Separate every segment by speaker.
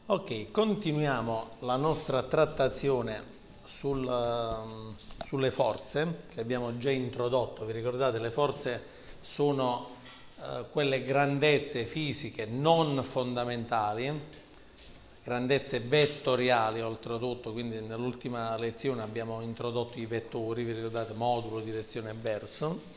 Speaker 1: Ok, continuiamo la nostra trattazione sulle forze che abbiamo già introdotto. Vi ricordate, le forze sono quelle grandezze fisiche non fondamentali, grandezze vettoriali oltretutto, quindi nell'ultima lezione abbiamo introdotto i vettori, vi ricordate, modulo, direzione e verso,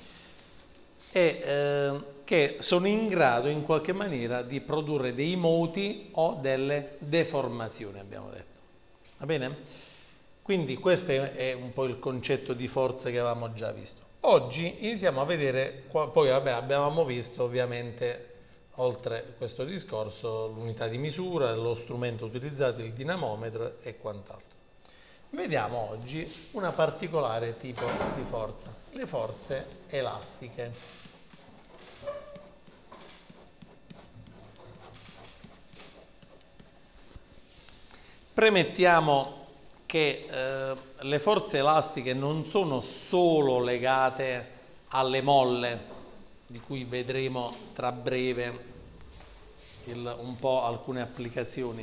Speaker 1: e che sono in grado in qualche maniera di produrre dei moti o delle deformazioni, abbiamo detto. Va bene? Quindi questo è un po' il concetto di forza che avevamo già visto. Oggi iniziamo a vedere, poi vabbè, abbiamo visto ovviamente, oltre questo discorso, l'unità di misura, lo strumento utilizzato, il dinamometro e quant'altro. Vediamo oggi una particolare tipo di forza, le forze elastiche. Premettiamo che le forze elastiche non sono solo legate alle molle, di cui vedremo tra breve un po' alcune applicazioni.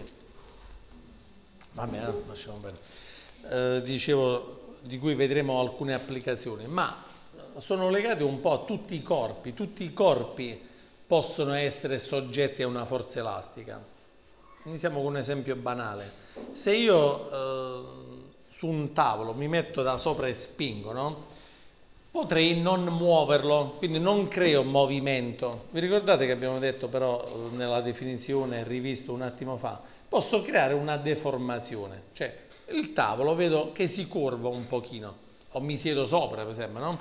Speaker 1: Vabbè, lasciamo perdere. Dicevo, di cui vedremo alcune applicazioni, ma sono legate un po' a tutti i corpi. Tutti i corpi possono essere soggetti a una forza elastica. Iniziamo con un esempio banale. Se io su un tavolo mi metto da sopra e spingo, no? Potrei non muoverlo, quindi non creo movimento. Vi ricordate che abbiamo detto però nella definizione rivisto un attimo fa? Posso creare una deformazione, cioè il tavolo vedo che si curva un pochino, o mi siedo sopra per esempio, no?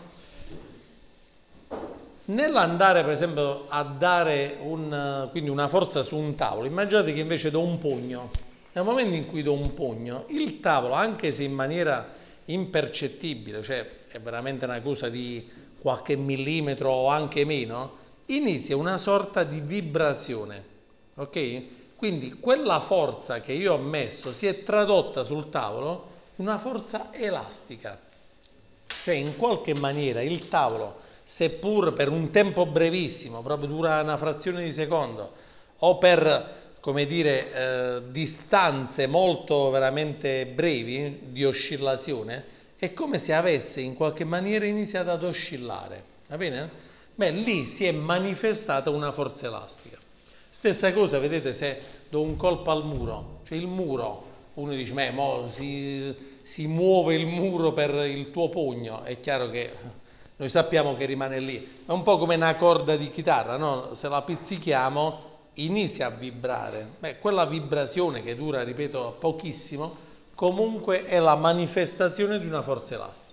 Speaker 1: Nell'andare per esempio a dare quindi una forza su un tavolo, immaginate che invece do un pugno. Nel momento in cui do un pugno, il tavolo, anche se in maniera impercettibile, cioè è veramente una cosa di qualche millimetro o anche meno, inizia una sorta di vibrazione, ok? Quindi quella forza che io ho messo si è tradotta sul tavolo in una forza elastica, cioè in qualche maniera il tavolo, seppur per un tempo brevissimo, proprio dura una frazione di secondo, o per, come dire, distanze molto veramente brevi di oscillazione, è come se avesse in qualche maniera iniziato ad oscillare, va bene? Beh, lì si è manifestata una forza elastica. Stessa cosa, vedete, se do un colpo al muro, cioè il muro, uno dice, si muove il muro per il tuo pugno, è chiaro che noi sappiamo che rimane lì, è un po' come una corda di chitarra, no? Se la pizzichiamo inizia a vibrare. Beh, quella vibrazione che dura, ripeto, pochissimo, comunque è la manifestazione di una forza elastica.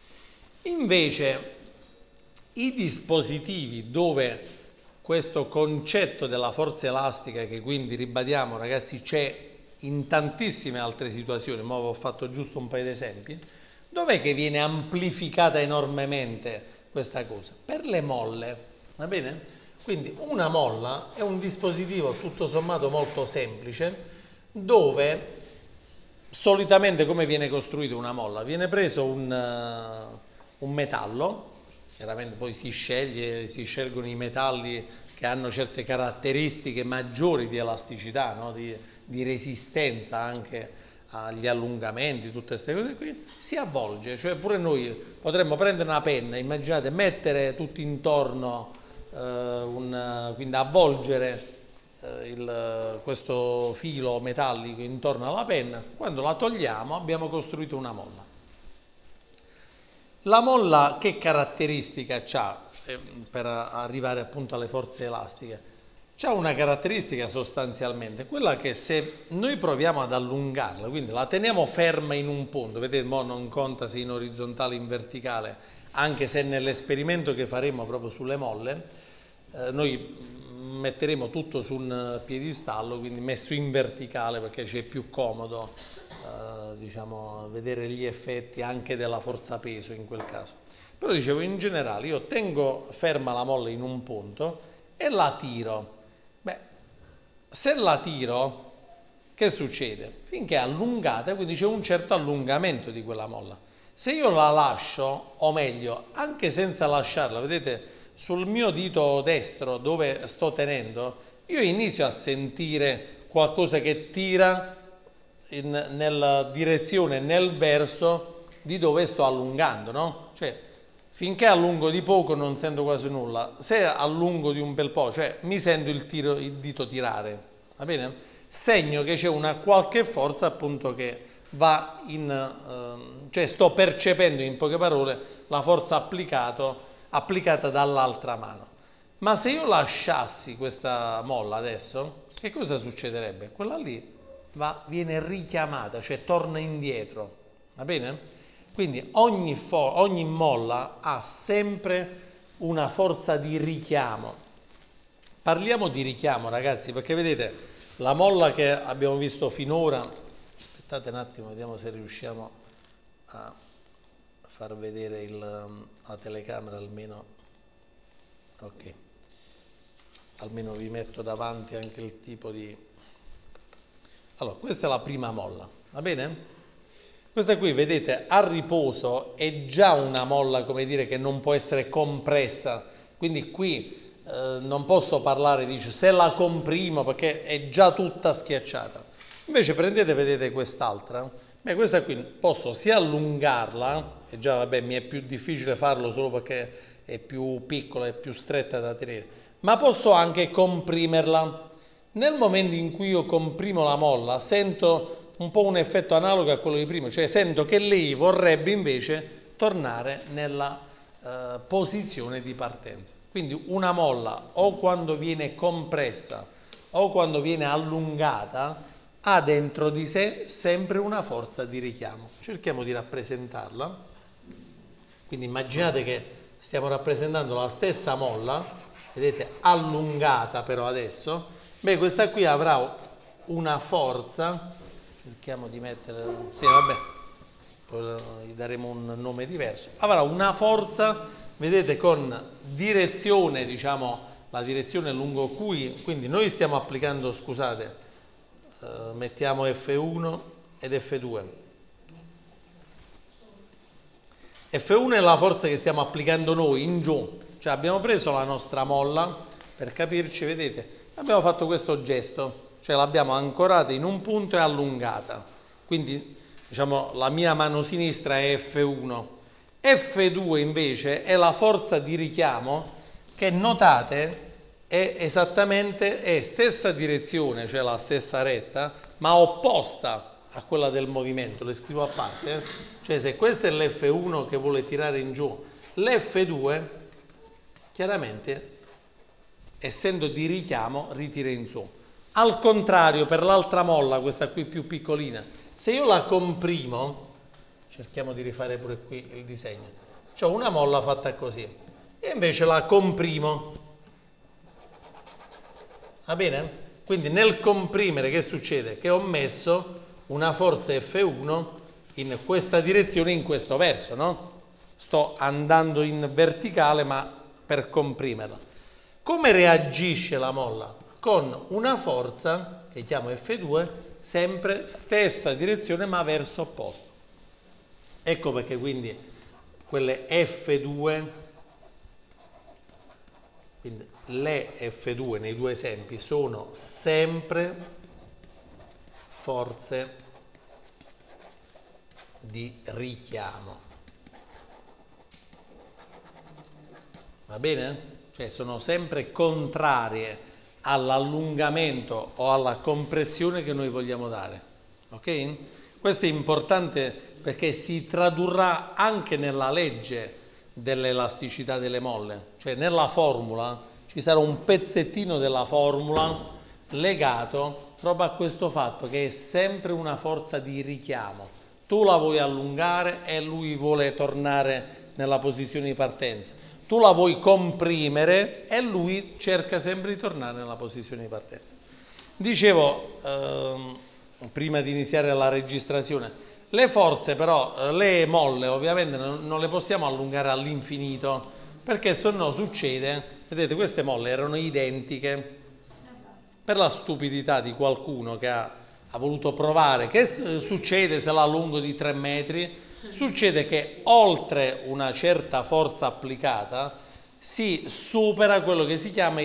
Speaker 1: Invece i dispositivi dove questo concetto della forza elastica, che quindi ribadiamo ragazzi c'è in tantissime altre situazioni, ma ho fatto giusto un paio di esempi, dov'è che viene amplificata enormemente questa cosa? Per le molle, va bene? Quindi una molla è un dispositivo tutto sommato molto semplice dove solitamente come viene costruita una molla? Viene preso un metallo, chiaramente poi si scelgono i metalli che hanno certe caratteristiche maggiori di elasticità, no? di resistenza anche agli allungamenti, tutte queste cose qui, si avvolge, cioè pure noi potremmo prendere una penna, immaginate, mettere tutto intorno, quindi avvolgere questo filo metallico intorno alla penna, quando la togliamo abbiamo costruito una molla. La molla che caratteristica ha per arrivare appunto alle forze elastiche? C'ha una caratteristica sostanzialmente, quella che se noi proviamo ad allungarla, quindi la teniamo ferma in un punto, vedete, mo non conta se in orizzontale o in verticale, anche se nell'esperimento che faremo proprio sulle molle, noi metteremo tutto su un piedistallo, quindi messo in verticale perché c'è più comodo diciamo, vedere gli effetti anche della forza peso in quel caso. Però dicevo, in generale io tengo ferma la molla in un punto e la tiro. Beh, se la tiro, che succede? Finché è allungata, quindi c'è un certo allungamento di quella molla. Se io la lascio, o meglio, anche senza lasciarla, vedete, sul mio dito destro dove sto tenendo, io inizio a sentire qualcosa che tira nella direzione, nel verso di dove sto allungando, no? Cioè, finché allungo di poco non sento quasi nulla, se allungo di un bel po', cioè mi sento il dito tirare, va bene? Segno che c'è una qualche forza appunto che va cioè sto percependo in poche parole la forza applicata dall'altra mano. Ma se io lasciassi questa molla adesso, che cosa succederebbe? Quella lì viene richiamata, cioè torna indietro, va bene? Quindi ogni molla ha sempre una forza di richiamo. Parliamo di richiamo, ragazzi, perché vedete, la molla che abbiamo visto finora, aspettate un attimo, vediamo se riusciamo a far vedere la telecamera almeno. Ok, almeno vi metto davanti anche il tipo di... Allora, questa è la prima molla, va bene? Questa qui, vedete, a riposo è già una molla, come dire, che non può essere compressa, quindi qui non posso parlare, dice, se la comprimo perché è già tutta schiacciata. Invece prendete, vedete quest'altra, questa qui posso sia allungarla, e già vabbè mi è più difficile farlo solo perché è più piccola, è più stretta da tenere, ma posso anche comprimerla. Nel momento in cui io comprimo la molla sento un po' un effetto analogo a quello di prima, cioè sento che lei vorrebbe invece tornare nella posizione di partenza. Quindi una molla o quando viene compressa o quando viene allungata ha dentro di sé sempre una forza di richiamo. Cerchiamo di rappresentarla. Quindi immaginate che stiamo rappresentando la stessa molla, vedete, allungata però adesso. Questa qui avrà una forza, cerchiamo di mettere, sì vabbè, poi gli daremo un nome diverso, avrà una forza, vedete, con direzione, diciamo, la direzione lungo cui, quindi noi stiamo applicando, scusate, mettiamo F1 ed F2. F1 è la forza che stiamo applicando noi in giù, cioè abbiamo preso la nostra molla, per capirci, vedete, abbiamo fatto questo gesto, cioè l'abbiamo ancorata in un punto e allungata, quindi diciamo la mia mano sinistra è F1, F2 invece è la forza di richiamo che notate è esattamente stessa direzione, cioè la stessa retta, ma opposta a quella del movimento, le scrivo a parte, cioè se questo è l'F1 che vuole tirare in giù, l'F2 chiaramente essendo di richiamo ritira in su. Al contrario, per l'altra molla, questa qui più piccolina, se io la comprimo, cerchiamo di rifare pure qui il disegno, c'ho una molla fatta così e invece la comprimo, va bene? Quindi nel comprimere che succede? Che ho messo una forza F1 in questa direzione, in questo verso, no? Sto andando in verticale ma per comprimerla. Come reagisce la molla? Con una forza, che chiamo F2, sempre stessa direzione ma verso opposto. Ecco perché quindi quelle F2, quindi le F2 nei due esempi sono sempre forze di richiamo. Va bene? Cioè sono sempre contrarie all'allungamento o alla compressione che noi vogliamo dare, ok? Questo è importante perché si tradurrà anche nella legge dell'elasticità delle molle, cioè nella formula ci sarà un pezzettino della formula legato proprio a questo fatto che è sempre una forza di richiamo. Tu la vuoi allungare e lui vuole tornare nella posizione di partenza. Tu la vuoi comprimere e lui cerca sempre di tornare nella posizione di partenza. Dicevo, prima di iniziare la registrazione, le forze però, le molle ovviamente non le possiamo allungare all'infinito, perché se no succede, vedete queste molle erano identiche, per la stupidità di qualcuno che ha voluto provare, che succede se la allungo di 3 metri? Succede che oltre una certa forza applicata si supera quello che si chiama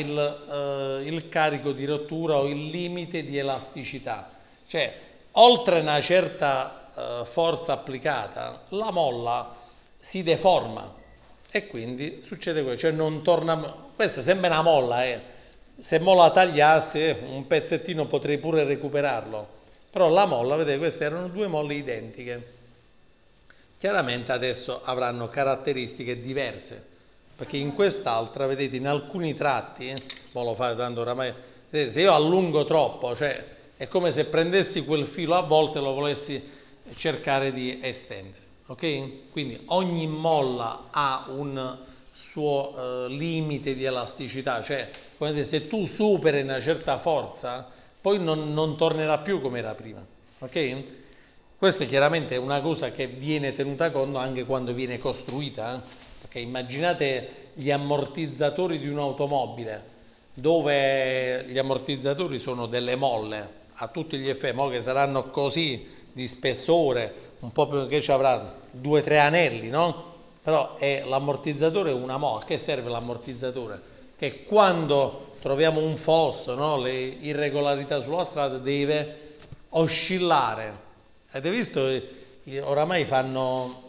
Speaker 1: il carico di rottura o il limite di elasticità. Cioè, oltre una certa forza applicata, la molla si deforma e quindi succede questo, cioè non torna. Questa sembra una molla, se mo la tagliassi un pezzettino potrei pure recuperarlo, però la molla, vedete, queste erano due molle identiche. Chiaramente adesso avranno caratteristiche diverse, perché in quest'altra, vedete, in alcuni tratti, mo lo fate tanto oramai, vedete, se io allungo troppo, cioè è come se prendessi quel filo a volte e lo volessi cercare di estendere, ok? Quindi ogni molla ha un suo limite di elasticità, cioè se tu superi una certa forza, poi non tornerà più come era prima, ok? Questa chiaramente è una cosa che viene tenuta conto anche quando viene costruita, perché immaginate gli ammortizzatori di un'automobile, dove gli ammortizzatori sono delle molle a tutti gli effetti, che saranno così di spessore, un po' più che ci avrà 2-3 anelli, no? Però l'ammortizzatore è una molla. A che serve l'ammortizzatore? Che quando troviamo un fosso, no? Le irregolarità sulla strada, deve oscillare. Avete visto? Oramai fanno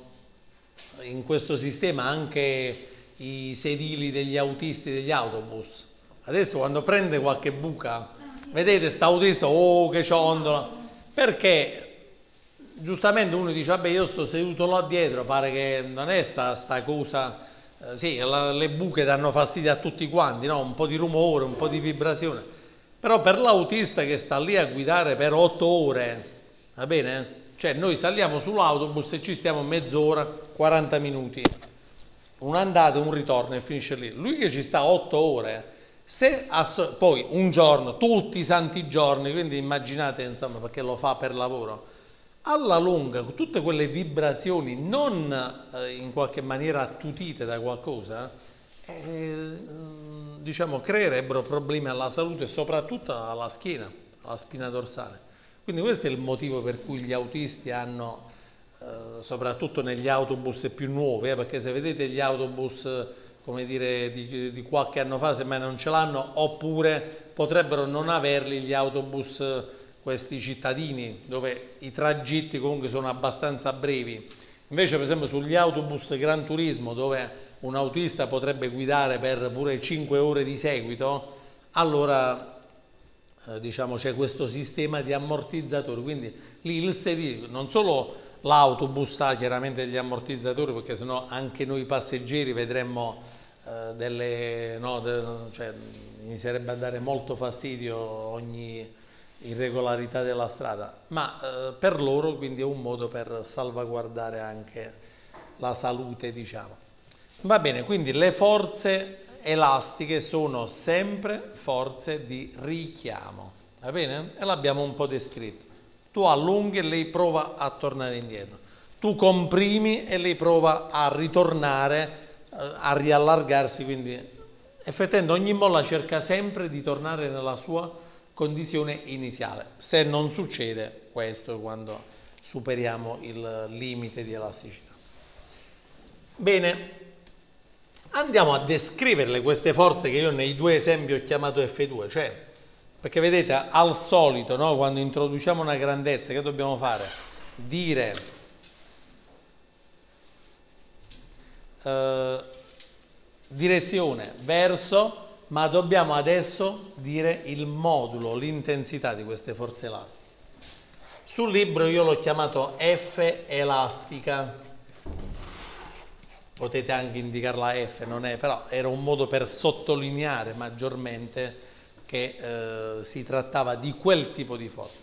Speaker 1: in questo sistema anche i sedili degli autisti degli autobus. Adesso quando prende qualche buca, vedete sta autista, che ciondola, perché giustamente uno dice, vabbè, io sto seduto là dietro, pare che non è sta cosa, sì, le buche danno fastidio a tutti quanti, no? Un po' di rumore, un po' di vibrazione, però per l'autista che sta lì a guidare per 8 ore, va bene? Cioè noi saliamo sull'autobus e ci stiamo mezz'ora, 40 minuti, un'andata e un ritorno e finisce lì. Lui che ci sta 8 ore, poi un giorno, tutti i santi giorni, quindi immaginate, insomma, perché lo fa per lavoro, alla lunga, con tutte quelle vibrazioni non in qualche maniera attutite da qualcosa, diciamo, creerebbero problemi alla salute e soprattutto alla schiena, alla spina dorsale. Quindi questo è il motivo per cui gli autisti hanno, soprattutto negli autobus più nuovi, perché se vedete gli autobus, come dire, di qualche anno fa, semmai non ce l'hanno, oppure potrebbero non averli gli autobus, questi cittadini, dove i tragitti comunque sono abbastanza brevi. Invece per esempio sugli autobus Gran Turismo, dove un autista potrebbe guidare per pure 5 ore di seguito, allora diciamo c'è questo sistema di ammortizzatori, quindi lì il sedile, non solo l'autobus ha chiaramente degli ammortizzatori, perché sennò anche noi passeggeri vedremmo cioè mi sarebbe a dare molto fastidio ogni irregolarità della strada, ma per loro quindi è un modo per salvaguardare anche la salute, diciamo. Va bene, quindi le forze elastiche sono sempre forze di richiamo, va bene? E l'abbiamo un po' descritto. Tu allunghi e lei prova a tornare indietro, tu comprimi e lei prova a ritornare, a riallargarsi, quindi effettivamente ogni molla cerca sempre di tornare nella sua condizione iniziale, se non succede questo quando superiamo il limite di elasticità. Bene. Andiamo a descriverle queste forze che io nei due esempi ho chiamato F2, cioè, perché vedete, al solito, no, quando introduciamo una grandezza, che dobbiamo fare? Dire direzione verso, ma dobbiamo adesso dire il modulo, l'intensità di queste forze elastiche. Sul libro io l'ho chiamato F elastica. Potete anche indicarla F, non è, però era un modo per sottolineare maggiormente che si trattava di quel tipo di forza.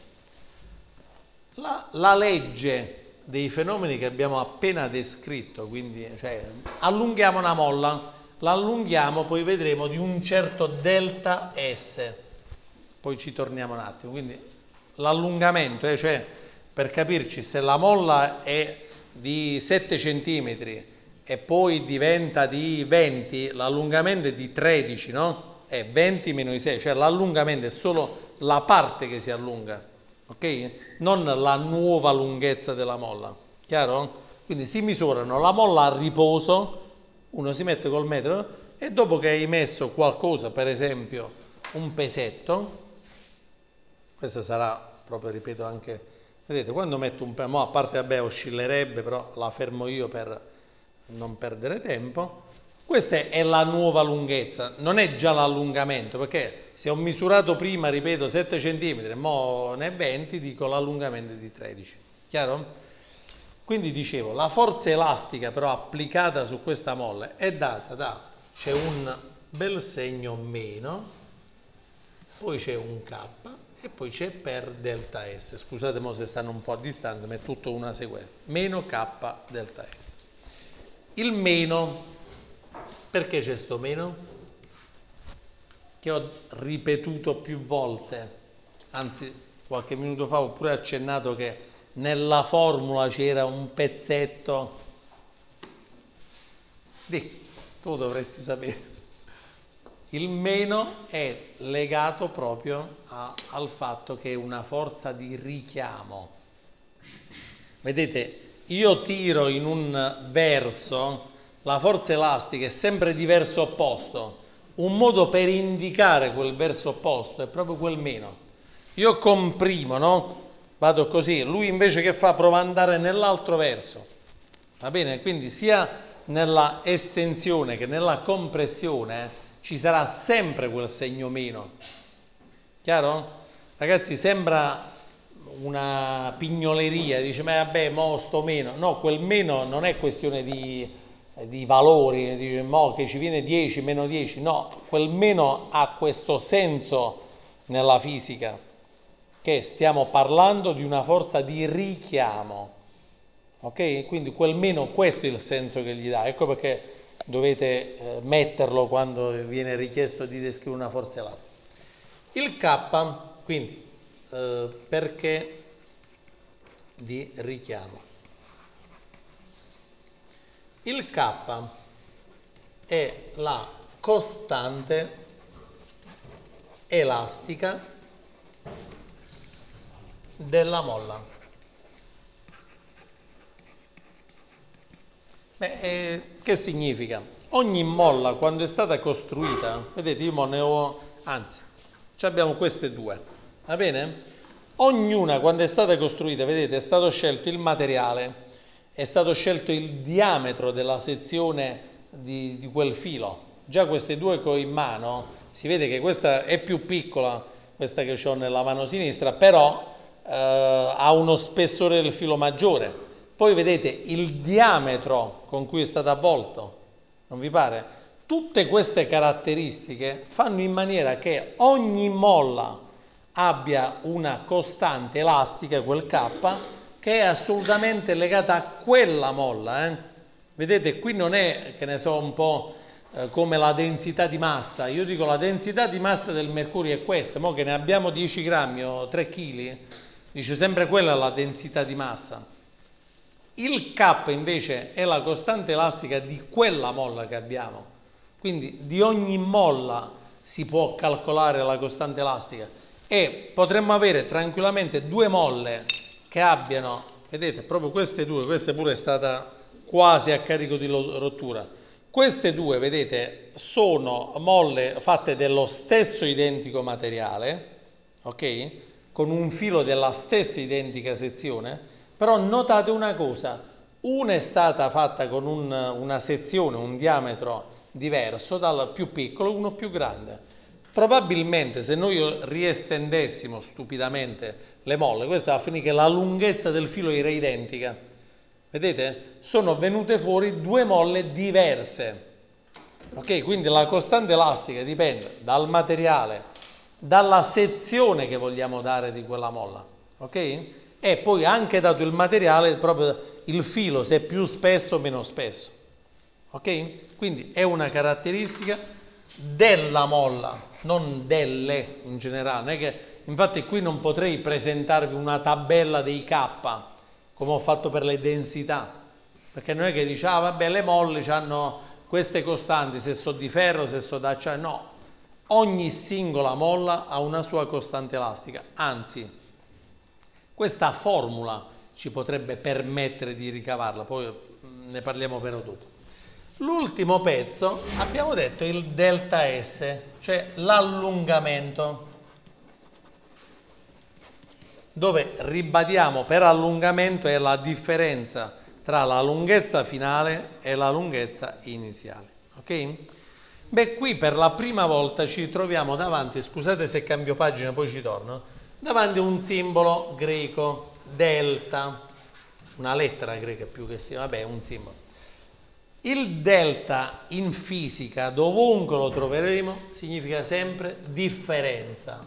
Speaker 1: La legge dei fenomeni che abbiamo appena descritto, quindi cioè, allunghiamo una molla, la allunghiamo, poi vedremo di un certo delta S, poi ci torniamo un attimo, quindi l'allungamento, cioè per capirci, se la molla è di 7 cm e poi diventa di 20, l'allungamento è di 13, no? È 20 meno i 6, cioè l'allungamento è solo la parte che si allunga, ok? Non la nuova lunghezza della molla, chiaro? Quindi si misurano la molla a riposo, uno si mette col metro, e dopo che hai messo qualcosa, per esempio un pesetto, questa sarà proprio, ripeto, anche, vedete, quando metto un peso, a parte vabbè oscillerebbe, però la fermo io per non perdere tempo. Questa è la nuova lunghezza, non è già l'allungamento, perché se ho misurato prima, ripeto, 7 cm, mo ne 20, dico l'allungamento è di 13, chiaro? Quindi dicevo, la forza elastica però applicata su questa molla è data da, c'è un bel segno meno, poi c'è un K e poi c'è per delta S. Scusate mo se stanno un po' a distanza, ma è tutto una sequenza. Meno K delta S. Il meno, perché c'è sto meno? Che ho ripetuto più volte, anzi qualche minuto fa ho pure accennato che nella formula c'era un pezzetto tu dovresti sapere. Il meno è legato proprio al fatto che è una forza di richiamo. Vedete, io tiro in un verso, la forza elastica è sempre di verso opposto. Un modo per indicare quel verso opposto è proprio quel meno. Io comprimo, no? Vado così, lui invece che fa? Prova ad andare nell'altro verso, va bene? Quindi sia nella estensione che nella compressione ci sarà sempre quel segno meno, chiaro? Ragazzi, sembra una pignoleria, dice ma vabbè mo sto meno, no, quel meno non è questione di valori, dice mo che ci viene 10 meno 10, no, quel meno ha questo senso nella fisica, che stiamo parlando di una forza di richiamo, ok? Quindi quel meno, questo è il senso che gli dà, ecco perché dovete metterlo quando viene richiesto di descrivere una forza elastica. Il K, quindi, perché di richiamo? Il K è la costante elastica della molla. Che significa? Ogni molla quando è stata costruita, vedete io ne ho, anzi, abbiamo queste due, va bene? Ognuna quando è stata costruita, vedete, è stato scelto il materiale, è stato scelto il diametro della sezione di quel filo. Già queste due che ho in mano, si vede che questa è più piccola, questa che ho nella mano sinistra, però ha uno spessore del filo maggiore. Poi vedete il diametro con cui è stato avvolto, non vi pare? Tutte queste caratteristiche fanno in maniera che ogni molla abbia una costante elastica, quel K, che è assolutamente legata a quella molla. Vedete, qui non è, che ne so, un po' come la densità di massa. Io dico la densità di massa del mercurio è questa, mo che ne abbiamo 10 grammi o 3 kg, dice sempre quella la densità di massa. Il K invece è la costante elastica di quella molla che abbiamo, quindi di ogni molla si può calcolare la costante elastica e potremmo avere tranquillamente due molle che abbiano, vedete, proprio queste due, questa pure è stata quasi a carico di rottura. Queste due, vedete, sono molle fatte dello stesso identico materiale, ok? Con un filo della stessa identica sezione. Però notate una cosa, una è stata fatta con una sezione, un diametro diverso, dal più piccolo, uno più grande. Probabilmente se noi riestendessimo stupidamente le molle, questa va a finire che la lunghezza del filo era identica. Vedete? Sono venute fuori due molle diverse. Ok? Quindi la costante elastica dipende dal materiale, dalla sezione che vogliamo dare di quella molla. Ok? E poi anche dato il materiale, proprio il filo, se è più spesso o meno spesso. Ok? Quindi è una caratteristica della molla, non delle in generale. Non è che, infatti qui non potrei presentarvi una tabella dei K, come ho fatto per le densità, perché non è che dice, ah vabbè, le molle hanno queste costanti, se so di ferro, se so d'acciaio, no. Ogni singola molla ha una sua costante elastica, anzi, questa formula ci potrebbe permettere di ricavarla, poi ne parliamo però dopo. L'ultimo pezzo abbiamo detto il delta S, cioè l'allungamento, dove ribadiamo per allungamento è la differenza tra la lunghezza finale e la lunghezza iniziale. Ok? Beh, qui per la prima volta ci troviamo davanti, scusate se cambio pagina, poi ci torno, davanti a un simbolo greco, delta, una lettera greca più che sia, vabbè, un simbolo. Il delta in fisica, dovunque lo troveremo, significa sempre differenza.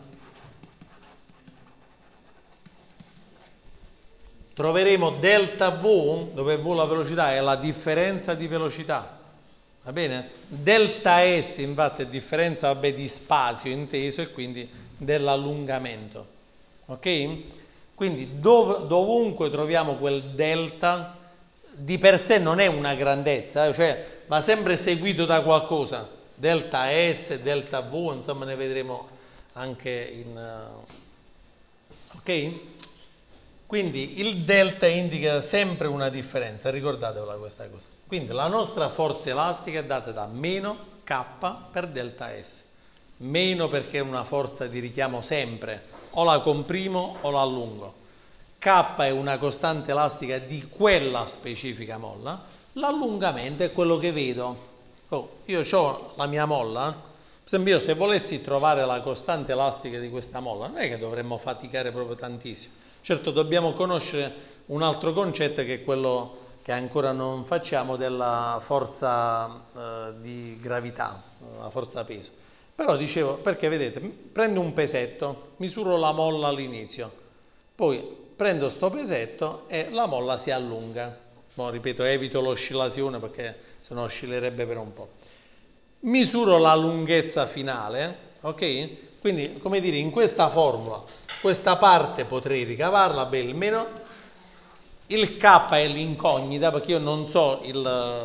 Speaker 1: Troveremo delta V, dove V la velocità è la differenza di velocità. Va bene? Delta S infatti è differenza, vabbè, di spazio inteso e quindi dell'allungamento. Ok? Quindi dovunque troviamo quel delta, di per sé non è una grandezza, cioè va sempre seguito da qualcosa. Delta S, delta V, insomma ne vedremo anche in... ok? Quindi il delta indica sempre una differenza, ricordatevela questa cosa. Quindi la nostra forza elastica è data da meno K per delta S. Meno perché è una forza di richiamo sempre, o la comprimo o la allungo. K è una costante elastica di quella specifica molla, l'allungamento è quello che vedo. Oh, io ho la mia molla, per esempio io se volessi trovare la costante elastica di questa molla, non è che dovremmo faticare proprio tantissimo. Certo, dobbiamo conoscere un altro concetto che è quello che ancora non facciamo della forza di gravità, la forza peso. Però dicevo, perché vedete, prendo un pesetto, misuro la molla all'inizio, poi prendo sto pesetto e la molla si allunga. Mo, ripeto, evito l'oscillazione perché sennò oscillerebbe per un po'. Misuro la lunghezza finale, ok? Quindi, come dire, in questa formula, questa parte potrei ricavarla, beh, il meno, il K è l'incognita, perché io non so il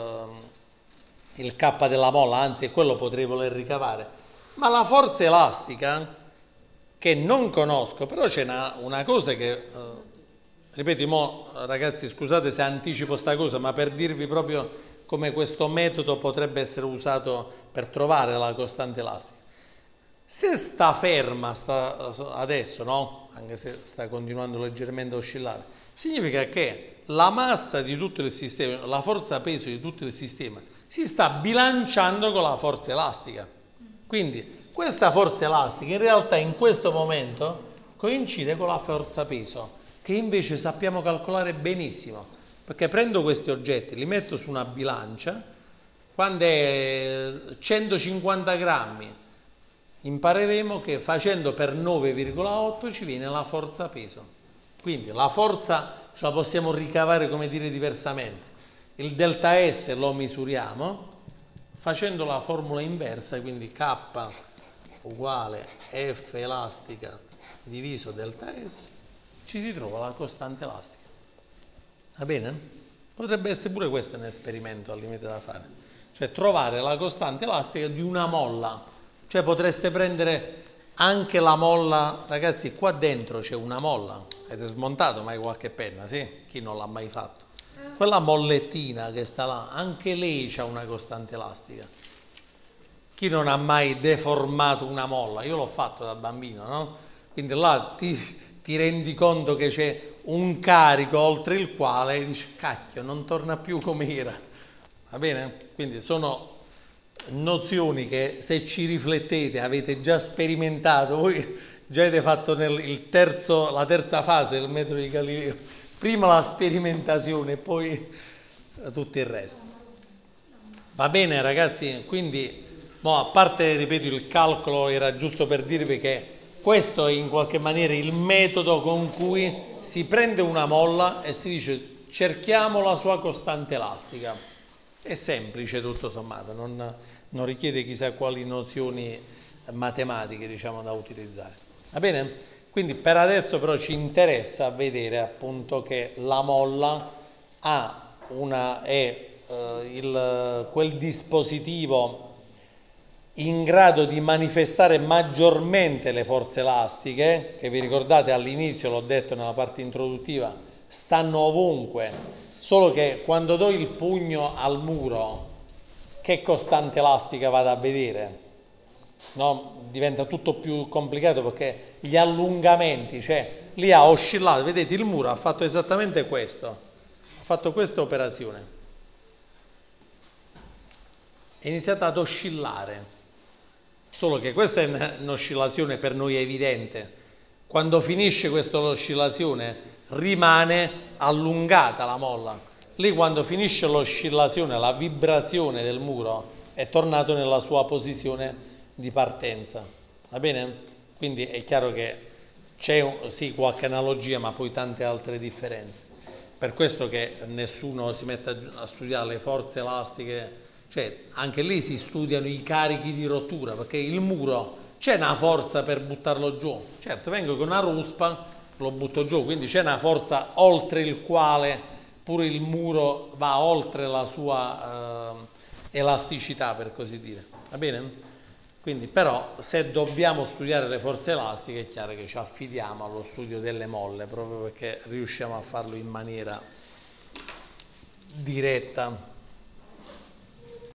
Speaker 1: K della molla, anzi, quello potrei voler ricavare. Ma la forza elastica, che non conosco, però c'è una cosa che, ripeto, mo, ragazzi, scusate se anticipo sta cosa, ma per dirvi proprio come questo metodo potrebbe essere usato per trovare la costante elastica. Se sta ferma adesso, no? Anche se sta continuando leggermente a oscillare, significa che la massa di tutto il sistema, la forza peso di tutto il sistema, si sta bilanciando con la forza elastica. Quindi questa forza elastica in realtà in questo momento coincide con la forza peso, che invece sappiamo calcolare benissimo, perché prendo questi oggetti, li metto su una bilancia, quando è 150 grammi, impareremo che facendo per 9,8 ci viene la forza peso. Quindi la forza ce la possiamo ricavare, come dire, diversamente. Il delta S lo misuriamo facendo la formula inversa, quindi K uguale F elastica diviso delta S, ci si trova la costante elastica. Va bene? Potrebbe essere pure questo un esperimento al limite da fare. Cioè trovare la costante elastica di una molla. Cioè potreste prendere anche la molla, ragazzi, qua dentro c'è una molla, avete smontato mai qualche penna, sì? Chi non l'ha mai fatto? Quella mollettina che sta là, anche lei ha una costante elastica. Chi non ha mai deformato una molla? Io l'ho fatto da bambino, no? Quindi là ti rendi conto che c'è un carico oltre il quale dici, cacchio, non torna più come era. Va bene? Quindi sono nozioni che se ci riflettete avete già sperimentato, voi già avete fatto la terza fase del metodo di Galileo, prima la sperimentazione e poi tutto il resto. Va bene ragazzi, quindi a parte, ripeto, il calcolo era giusto per dirvi che questo è in qualche maniera il metodo con cui si prende una molla e si dice cerchiamo la sua costante elastica. È semplice tutto sommato, non richiede chissà quali nozioni matematiche, diciamo, da utilizzare. Va bene? Quindi per adesso però ci interessa vedere appunto che la molla è quel dispositivo in grado di manifestare maggiormente le forze elastiche, che vi ricordate all'inizio, l'ho detto nella parte introduttiva, stanno ovunque, solo che quando do il pugno al muro che costante elastica vado a vedere, no? Diventa tutto più complicato perché gli allungamenti, cioè lì ha oscillato, vedete il muro ha fatto esattamente questo, ha fatto questa operazione, è iniziata ad oscillare, solo che questa è un'oscillazione per noi evidente, quando finisce questa oscillazione rimane allungata la molla, lì quando finisce l'oscillazione, la vibrazione del muro è tornato nella sua posizione di partenza, va bene? Quindi è chiaro che c'è sì qualche analogia ma poi tante altre differenze, per questo che nessuno si mette a studiare le forze elastiche, cioè anche lì si studiano i carichi di rottura, perché il muro c'è una forza per buttarlo giù, certo vengo con una ruspa, lo butto giù, quindi c'è una forza oltre il quale pure il muro va oltre la sua elasticità, per così dire, va bene? Quindi però se dobbiamo studiare le forze elastiche è chiaro che ci affidiamo allo studio delle molle, proprio perché riusciamo a farlo in maniera diretta.